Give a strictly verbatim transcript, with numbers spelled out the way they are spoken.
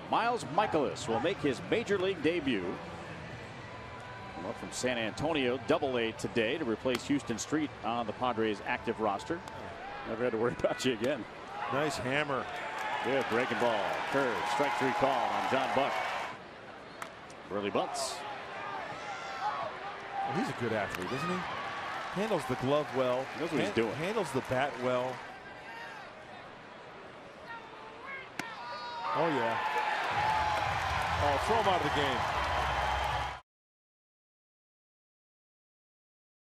Miles Mikolas will make his major league debut. Up from San Antonio, double A today to replace Houston Street on the Padres active roster. Never had to worry about you again. Nice hammer. Good breaking ball. Curve. Strike three call on John Buck. Early bunts. Well, he's a good athlete, isn't he? Handles the glove well. He knows what he's doing. Handles the bat well. Oh, yeah. Oh, throw him out of the game.